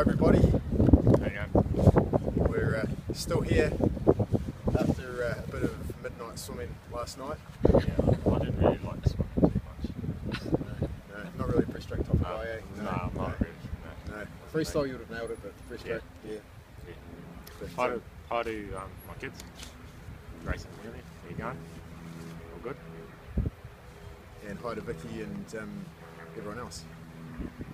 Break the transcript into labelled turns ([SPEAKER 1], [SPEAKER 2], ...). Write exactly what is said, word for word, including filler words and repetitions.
[SPEAKER 1] everybody.
[SPEAKER 2] How you going?
[SPEAKER 1] We're uh, still here after uh, a bit of midnight swimming last night.
[SPEAKER 2] Yeah, I didn't really like swimming too much.
[SPEAKER 1] No, no, not really a breaststroke type of guy, eh?
[SPEAKER 2] No, I'm not really. No.
[SPEAKER 1] No, freestyle you would have nailed it, but breaststroke, yeah.
[SPEAKER 2] Yeah.
[SPEAKER 1] But,
[SPEAKER 2] Hi
[SPEAKER 1] um,
[SPEAKER 2] to, hi to um, my kids. Grace and Amelia, how you going? All good?
[SPEAKER 1] and hi to Vicky and um, everyone else.